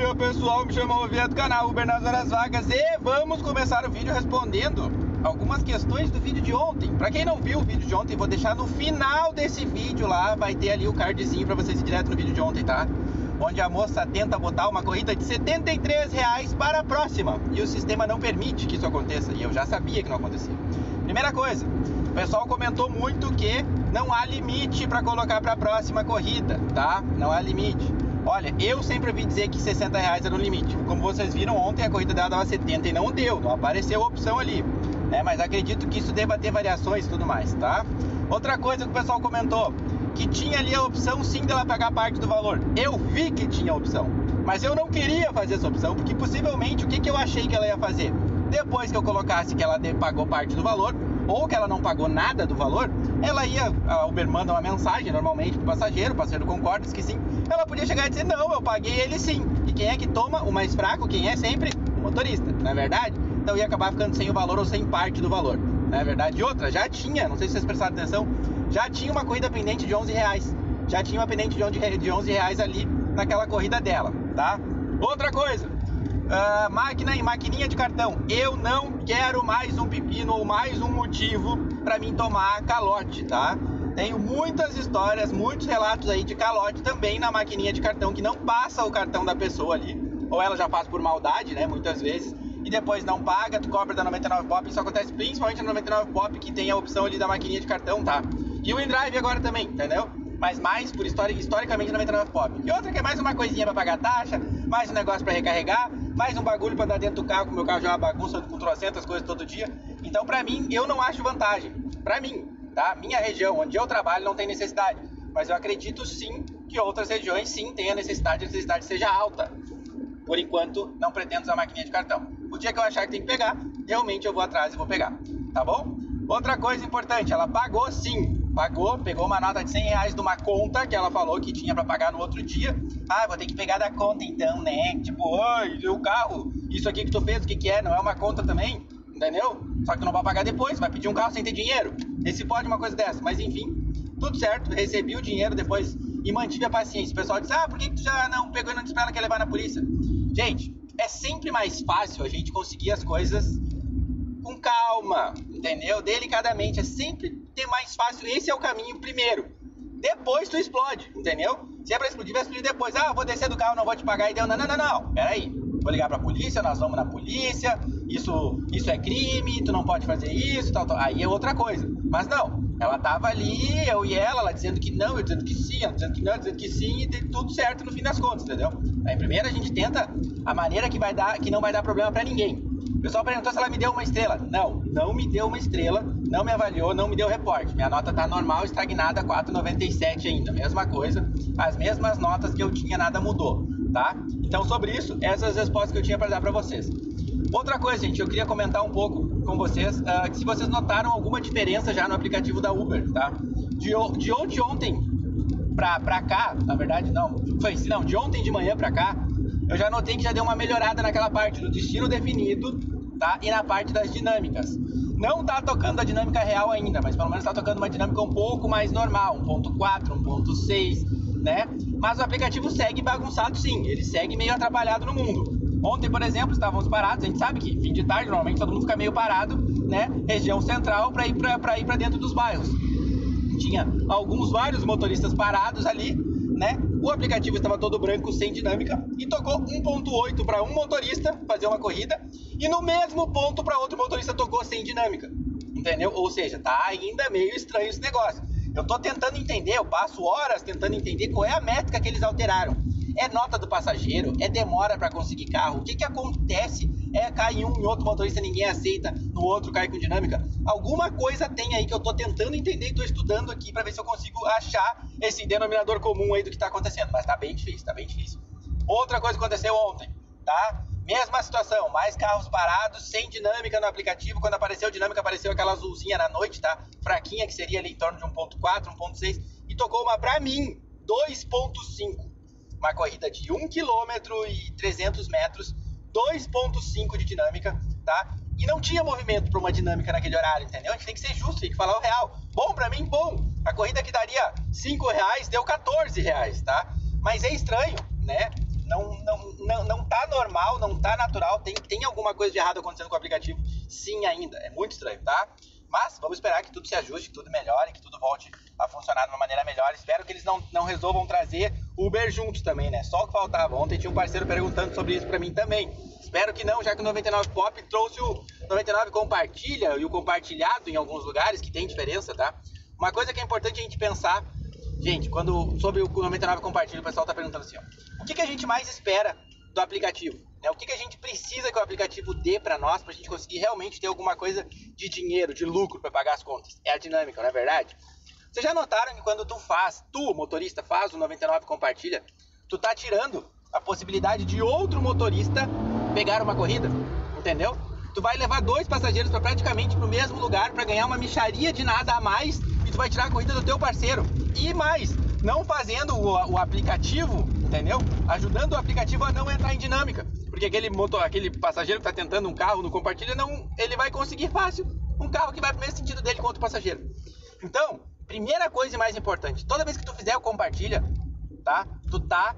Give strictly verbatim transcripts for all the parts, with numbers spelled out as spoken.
dia pessoal, me chamo Oviedo, canal Uber nas horas vagas e vamos começar o vídeo respondendo algumas questões do vídeo de ontem. Pra quem não viu o vídeo de ontem, vou deixar no final desse vídeo lá, vai ter ali o cardzinho pra vocês ir direto no vídeo de ontem, tá? Onde a moça tenta botar uma corrida de setenta e três reais para a próxima e o sistema não permite que isso aconteça, e eu já sabia que não acontecia. Primeira coisa, o pessoal comentou muito que não há limite para colocar para a próxima corrida, tá? Não há limite. Olha, eu sempre ouvi dizer que sessenta reais era o limite. Como vocês viram ontem, a corrida dela dava setenta e não deu, não apareceu a opção ali, né? Mas acredito que isso deva ter variações e tudo mais, tá? Outra coisa que o pessoal comentou, que tinha ali a opção sim dela pagar parte do valor. Eu vi que tinha a opção, mas eu não queria fazer essa opção, porque possivelmente o que, que eu achei que ela ia fazer? Depois que eu colocasse que ela pagou parte do valor, ou que ela não pagou nada do valor, ela ia, a Uber manda uma mensagem normalmente pro passageiro, o passageiro concorda que sim, ela podia chegar e dizer, não, eu paguei ele sim. E quem é que toma? O mais fraco, quem é sempre? O motorista, não é verdade? Então ia acabar ficando sem o valor ou sem parte do valor, não é verdade? E outra, já tinha, não sei se vocês prestaram atenção, já tinha uma corrida pendente de onze reais, já tinha uma pendente de onze reais ali naquela corrida dela, tá? Outra coisa, Uh, máquina e maquininha de cartão. Eu não quero mais um pepino ou mais um motivo para mim tomar calote, tá? Tenho muitas histórias, muitos relatos aí de calote também na maquininha de cartão, que não passa o cartão da pessoa ali, ou ela já faz por maldade, né, muitas vezes, e depois não paga, tu cobra da noventa e nove Pop. Isso acontece principalmente na noventa e nove Pop, que tem a opção ali da maquininha de cartão, tá? E o InDrive agora também, entendeu? Mas mais por histori historicamente noventa e nove Pop. E outra que é mais uma coisinha pra pagar taxa, mais um negócio pra recarregar, mais um bagulho pra dar dentro do carro, que o meu carro já é uma bagunça com trocentas coisas todo dia. Então pra mim, eu não acho vantagem. Pra mim, tá? Minha região, onde eu trabalho, não tem necessidade. Mas eu acredito sim que outras regiões sim tenham necessidade, a necessidade seja alta. Por enquanto, não pretendo usar a maquininha de cartão. O dia que eu achar que tem que pegar, realmente eu vou atrás e vou pegar, tá bom? Outra coisa importante, ela pagou sim. Pagou, pegou uma nota de cem reais de uma conta que ela falou que tinha pra pagar no outro dia. Ah, vou ter que pegar da conta então, né? Tipo, oi, o carro, isso aqui que tu fez, o que que é? Não é uma conta também? Entendeu? Só que tu não vai pagar depois, vai pedir um carro sem ter dinheiro. Esse pode uma coisa dessa, mas enfim, tudo certo, recebi o dinheiro depois e mantive a paciência. O pessoal disse, ah, por que tu já não pegou e não disse pra ela que ia levar na polícia? Gente, é sempre mais fácil a gente conseguir as coisas com calma, entendeu? Delicadamente, é sempre ter mais fácil, esse é o caminho primeiro. Depois tu explode, entendeu? Se é pra explodir, vai explodir depois. Ah, vou descer do carro, não vou te pagar e deu. Não, não, não, não, peraí. Vou ligar pra polícia, nós vamos na polícia, isso, isso é crime, tu não pode fazer isso, tal, tal. Aí é outra coisa. Mas não, ela tava ali, eu e ela, ela dizendo que não, eu dizendo que sim, ela dizendo que não, eu dizendo que sim, e deu tudo certo no fim das contas, entendeu? Aí primeiro a gente tenta a maneira que vai dar, que não vai dar problema pra ninguém. O pessoal perguntou se ela me deu uma estrela. Não, não me deu uma estrela, não me avaliou, não me deu reporte. Minha nota tá normal, estagnada, quatro vírgula noventa e sete ainda, mesma coisa. As mesmas notas que eu tinha, nada mudou, tá? Então sobre isso, essas respostas que eu tinha para dar para vocês. Outra coisa, gente, eu queria comentar um pouco com vocês, uh, se vocês notaram alguma diferença já no aplicativo da Uber, tá? De, de, de ontem pra, pra cá, na verdade não, foi não, de ontem de manhã pra cá, eu já notei que já deu uma melhorada naquela parte do destino definido, tá? E na parte das dinâmicas. Não tá tocando a dinâmica real ainda, mas pelo menos tá tocando uma dinâmica um pouco mais normal, um ponto quatro, um ponto seis, né? Mas o aplicativo segue bagunçado sim, ele segue meio atrapalhado no mundo. Ontem, por exemplo, estávamos parados, a gente sabe que fim de tarde normalmente todo mundo fica meio parado, né? Região central para ir pra, pra ir pra dentro dos bairros. Tinha alguns, vários motoristas parados ali, né? O aplicativo estava todo branco, sem dinâmica, e tocou um ponto oito para um motorista fazer uma corrida, e no mesmo ponto para outro motorista tocou sem dinâmica, entendeu? Ou seja, tá ainda meio estranho esse negócio. Eu tô tentando entender, eu passo horas tentando entender qual é a métrica que eles alteraram. É nota do passageiro? É demora para conseguir carro? O que que acontece? É cai em um e outro motorista, ninguém aceita, no outro cai com dinâmica? Alguma coisa tem aí que eu tô tentando entender e tô estudando aqui para ver se eu consigo achar esse denominador comum aí do que tá acontecendo, mas tá bem difícil, tá bem difícil. Outra coisa que aconteceu ontem, tá? Mesma situação, mais carros parados, sem dinâmica no aplicativo. Quando apareceu dinâmica, apareceu aquela azulzinha na noite, tá? Fraquinha, que seria ali em torno de um ponto quatro, um ponto seis, e tocou uma pra mim, dois ponto cinco. Uma corrida de um quilômetro e trezentos metros, dois ponto cinco de dinâmica, tá? E não tinha movimento para uma dinâmica naquele horário, entendeu? A gente tem que ser justo, tem que falar o real. Bom pra mim, bom. A corrida que daria cinco reais, deu quatorze reais, tá? Mas é estranho, né? não, não, não, não tá normal, não tá natural, tem, tem alguma coisa de errado acontecendo com o aplicativo, sim ainda, é muito estranho, tá? Mas vamos esperar que tudo se ajuste, que tudo melhore, que tudo volte a funcionar de uma maneira melhor. Espero que eles não, não resolvam trazer Uber juntos também, né? Só o que faltava. Ontem tinha um parceiro perguntando sobre isso pra mim também. Espero que não, já que o noventa e nove Pop trouxe o noventa e nove Compartilha e o compartilhado em alguns lugares, que tem diferença, tá? Uma coisa que é importante a gente pensar, gente, quando sobre o noventa e nove Compartilha, o pessoal tá perguntando assim, ó, o que, que a gente mais espera do aplicativo? Né? O que, que a gente precisa que o aplicativo dê para nós, para a gente conseguir realmente ter alguma coisa de dinheiro, de lucro para pagar as contas? É a dinâmica, não é verdade? Vocês já notaram que quando tu faz, tu, motorista, faz o noventa e nove Compartilha, tu tá tirando a possibilidade de outro motorista pegar uma corrida, entendeu? Tu vai levar dois passageiros para praticamente pro mesmo lugar para ganhar uma mixaria de nada a mais e tu vai tirar a corrida do teu parceiro. E mais, não fazendo o, o aplicativo, entendeu? Ajudando o aplicativo a não entrar em dinâmica. Porque aquele, motor, aquele passageiro que está tentando um carro no Compartilha, não, ele vai conseguir fácil um carro que vai pro mesmo sentido dele quanto o passageiro. Então, primeira coisa e mais importante, toda vez que tu fizer o Compartilha, tá? Tu tá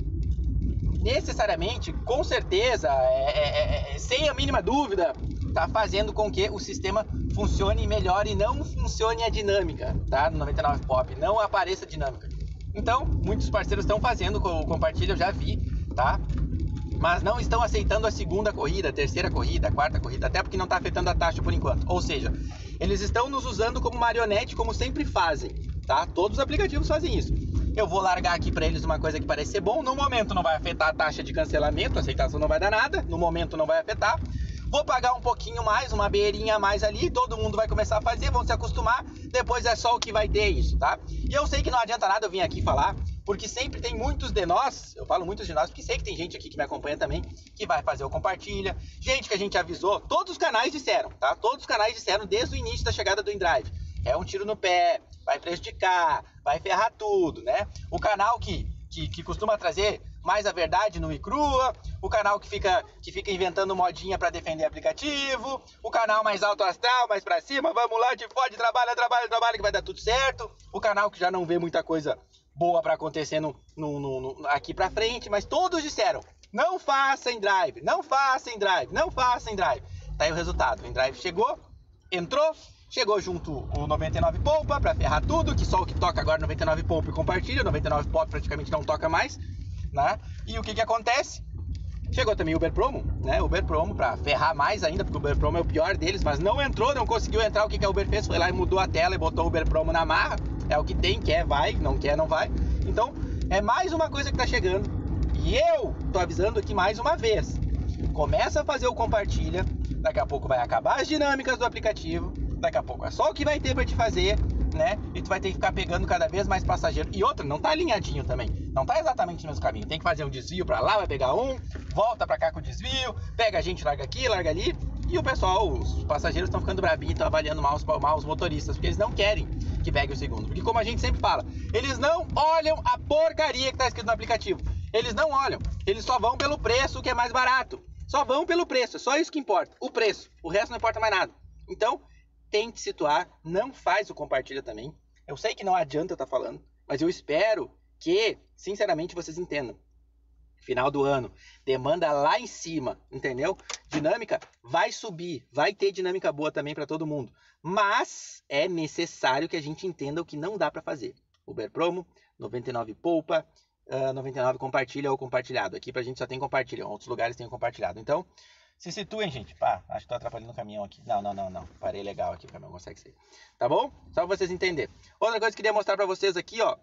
necessariamente, com certeza, é, é, é, sem a mínima dúvida, tá fazendo com que o sistema funcione melhor e não funcione a dinâmica, tá? No noventa e nove Pop, não apareça dinâmica. Então, muitos parceiros estão fazendo o Compartilha, eu já vi, tá? Mas não estão aceitando a segunda corrida, a terceira corrida, a quarta corrida, até porque não está afetando a taxa por enquanto. Ou seja, eles estão nos usando como marionete, como sempre fazem, tá? Todos os aplicativos fazem isso. Eu vou largar aqui para eles uma coisa que parece ser bom, no momento não vai afetar a taxa de cancelamento, a aceitação não vai dar nada, no momento não vai afetar. Vou pagar um pouquinho mais, uma beirinha a mais ali, todo mundo vai começar a fazer, vão se acostumar, depois é só o que vai ter isso, tá? E eu sei que não adianta nada eu vir aqui falar, porque sempre tem muitos de nós, eu falo muitos de nós, porque sei que tem gente aqui que me acompanha também, que vai fazer o Compartilha, gente que a gente avisou, todos os canais disseram, tá? Todos os canais disseram desde o início da chegada do InDrive, é um tiro no pé, vai prejudicar, vai ferrar tudo, né? O canal que, que, que costuma trazer mais a verdade no e crua, o canal que fica, que fica inventando modinha para defender aplicativo, o canal mais alto astral, mais pra cima, vamos lá, te fode, trabalha, trabalha, trabalha que vai dar tudo certo, o canal que já não vê muita coisa boa para acontecer no, no, no, no, aqui pra frente, mas todos disseram, não faça InDrive, não faça InDrive, não faça InDrive. Tá aí o resultado, o InDrive chegou, entrou, chegou junto o noventa e nove Poupa para ferrar tudo, que só o que toca agora noventa e nove Poupa e Compartilha, noventa e nove Pop praticamente não toca mais, né? E o que que acontece? Chegou também o Uber Promo, né? Uber Promo para ferrar mais ainda, porque o Uber Promo é o pior deles, mas não entrou, não conseguiu entrar. O que que a Uber fez? Foi lá e mudou a tela e botou o Uber Promo na marra. É o que tem, quer vai, não quer não vai. Então, é mais uma coisa que tá chegando. E eu tô avisando aqui mais uma vez. Começa a fazer o Compartilha, daqui a pouco vai acabar as dinâmicas do aplicativo, daqui a pouco é só o que vai ter para te fazer, né? E tu vai ter que ficar pegando cada vez mais passageiro. E outra, não tá alinhadinho também. Não tá exatamente no mesmo caminho. Tem que fazer um desvio pra lá, vai pegar um, volta pra cá com o desvio, pega a gente, larga aqui, larga ali. E o pessoal, os passageiros estão ficando brabinhos, estão avaliando mal os, mal os motoristas, porque eles não querem que pegue o segundo. Porque como a gente sempre fala, eles não olham a porcaria que tá escrito no aplicativo. Eles não olham. Eles só vão pelo preço, que é mais barato. Só vão pelo preço, é só isso que importa. O preço. O resto não importa mais nada. Então, tente situar, não faz o Compartilha também. Eu sei que não adianta eu estar falando, mas eu espero que, sinceramente, vocês entendam. Final do ano, demanda lá em cima, entendeu? Dinâmica vai subir, vai ter dinâmica boa também para todo mundo. Mas é necessário que a gente entenda o que não dá para fazer. Uber Promo, noventa e nove Poupa, uh, noventa e nove Compartilha ou compartilhado. Aqui pra gente só tem compartilha, em outros lugares tem compartilhado. Então, se situem, gente. Pá, acho que tô atrapalhando o caminhão aqui. Não, não, não, não. Parei legal aqui, o caminhão consegue ser. Tá bom? Só pra vocês entenderem. Outra coisa que eu queria mostrar pra vocês aqui, ó.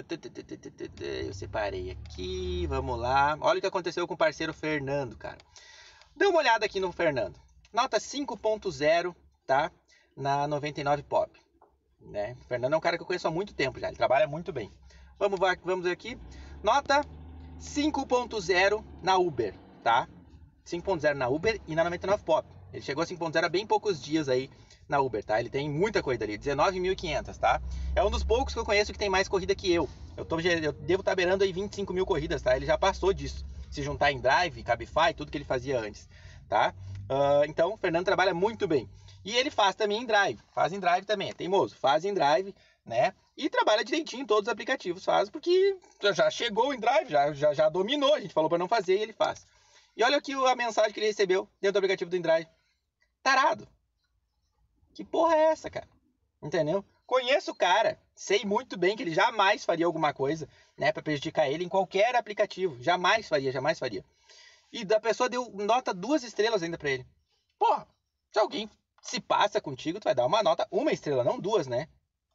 Eu separei aqui, vamos lá. Olha o que aconteceu com o parceiro Fernando, cara. Dê uma olhada aqui no Fernando. Nota cinco ponto zero, tá? Na noventa e nove Pop. Né? O Fernando é um cara que eu conheço há muito tempo já. Ele trabalha muito bem. Vamos, vamos ver aqui. Nota cinco ponto zero na Uber, tá? cinco ponto zero na Uber e na noventa e nove Pop. Ele chegou a cinco ponto zero há bem poucos dias aí na Uber, tá? Ele tem muita corrida ali, dezenove mil e quinhentas, tá? É um dos poucos que eu conheço que tem mais corrida que eu. Eu, tô, eu devo estar beirando aí vinte e cinco mil corridas, tá? Ele já passou disso. Se juntar em Drive, Cabify, tudo que ele fazia antes, tá? Uh, então, o Fernando trabalha muito bem. E ele faz também em Drive. Faz em Drive também, é teimoso. Faz em Drive, né? E trabalha direitinho em todos os aplicativos, faz, porque já chegou o InDrive, já, já, já dominou, a gente falou para não fazer e ele faz. E olha aqui a mensagem que ele recebeu dentro do aplicativo do InDrive. Tarado. Que porra é essa, cara? Entendeu? Conheço o cara, sei muito bem que ele jamais faria alguma coisa, né, para prejudicar ele em qualquer aplicativo. Jamais faria, jamais faria. E a pessoa deu nota duas estrelas ainda para ele. Porra, se alguém se passa contigo, tu vai dar uma nota, uma estrela, não duas, né?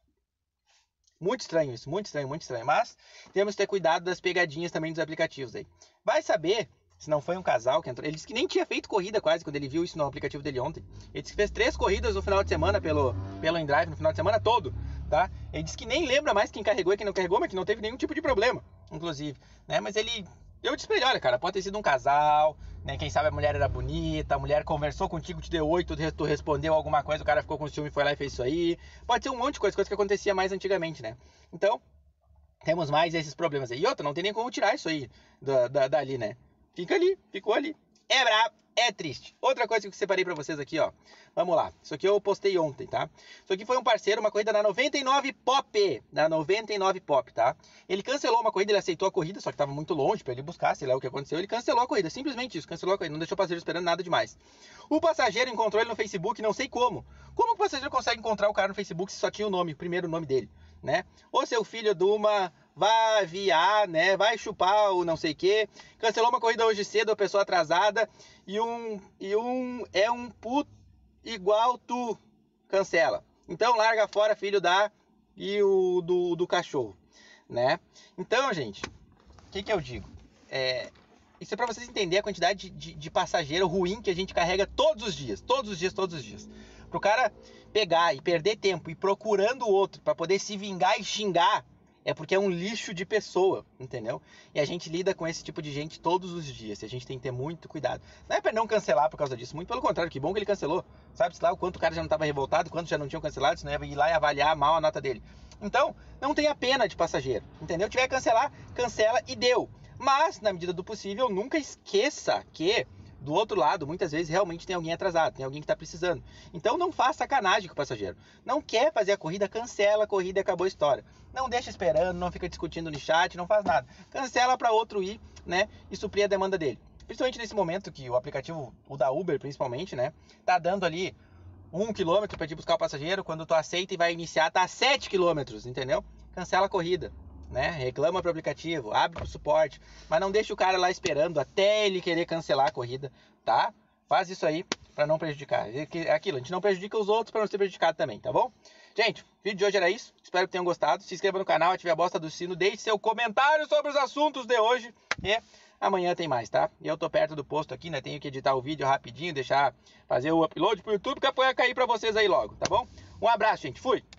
Muito estranho isso, muito estranho, muito estranho. Mas temos que ter cuidado das pegadinhas também dos aplicativos aí. Vai saber se não foi um casal que entrou. Ele disse que nem tinha feito corrida quase quando ele viu isso no aplicativo dele ontem. Ele disse que fez três corridas no final de semana pelo, pelo InDrive, no final de semana todo, tá? Ele disse que nem lembra mais quem carregou e quem não carregou, mas que não teve nenhum tipo de problema, inclusive, né? Mas ele... Eu disse pra ele, olha, cara, pode ter sido um casal, né? Quem sabe a mulher era bonita, a mulher conversou contigo, te deu oi, tu, tu respondeu alguma coisa, o cara ficou com ciúme, foi lá e fez isso aí. Pode ser um monte de coisa, coisa que acontecia mais antigamente, né? Então, temos mais esses problemas aí. E outra, não tem nem como tirar isso aí da, da, dali, né? Fica ali, ficou ali. É brabo, é triste. Outra coisa que eu separei pra vocês aqui, ó. Vamos lá. Isso aqui eu postei ontem, tá? Isso aqui foi um parceiro, uma corrida na noventa e nove Pop. Na noventa e nove Pop, tá? Ele cancelou uma corrida, ele aceitou a corrida, só que tava muito longe pra ele buscar, sei lá o que aconteceu. Ele cancelou a corrida, simplesmente isso, cancelou a corrida. Não deixou o passageiro esperando nada demais. O passageiro encontrou ele no Facebook, não sei como. Como o passageiro consegue encontrar o cara no Facebook se só tinha o nome, o primeiro nome dele, né? Ou seu filho de uma... vai aviar, né? Vai chupar o não sei o que. Cancelou uma corrida hoje cedo, a pessoa atrasada. E um, e um é um puto igual tu. Cancela. Então larga fora, filho da e o do, do cachorro, né? Então, gente, o que que eu digo? É, isso é pra vocês entenderem a quantidade de, de, de passageiro ruim que a gente carrega todos os dias. Todos os dias, todos os dias. Pro cara pegar e perder tempo e procurando o outro pra poder se vingar e xingar, é porque é um lixo de pessoa, entendeu? E a gente lida com esse tipo de gente todos os dias, e a gente tem que ter muito cuidado. Não é pra não cancelar por causa disso, muito pelo contrário, que bom que ele cancelou. Sabe-se lá o quanto o cara já não estava revoltado, quanto já não tinham cancelado, senão ia ir lá e avaliar mal a nota dele. Então, não tenha pena de passageiro, entendeu? Tiver que cancelar, cancela e deu. Mas, na medida do possível, nunca esqueça que... do outro lado, muitas vezes, realmente tem alguém atrasado, tem alguém que está precisando. Então, não faça sacanagem com o passageiro. Não quer fazer a corrida, cancela a corrida e acabou a história. Não deixa esperando, não fica discutindo no chat, não faz nada. Cancela para outro ir, né, e suprir a demanda dele. Principalmente nesse momento que o aplicativo, o da Uber principalmente, né, tá dando ali um quilômetro para ir buscar o passageiro, quando tu aceita e vai iniciar, tá a sete quilômetros, entendeu? Cancela a corrida. Né? Reclama pro aplicativo, abre pro suporte, mas não deixa o cara lá esperando até ele querer cancelar a corrida, tá? Faz isso aí para não prejudicar. É aquilo, a gente não prejudica os outros para não ser prejudicado também, tá bom? Gente, o vídeo de hoje era isso. Espero que tenham gostado. Se inscreva no canal, ative a bosta do sino, deixe seu comentário sobre os assuntos de hoje e amanhã tem mais, tá? Eu tô perto do posto aqui, né? Tenho que editar o vídeo rapidinho, deixar fazer o upload pro YouTube que vai cair para vocês aí logo, tá bom? Um abraço, gente. Fui!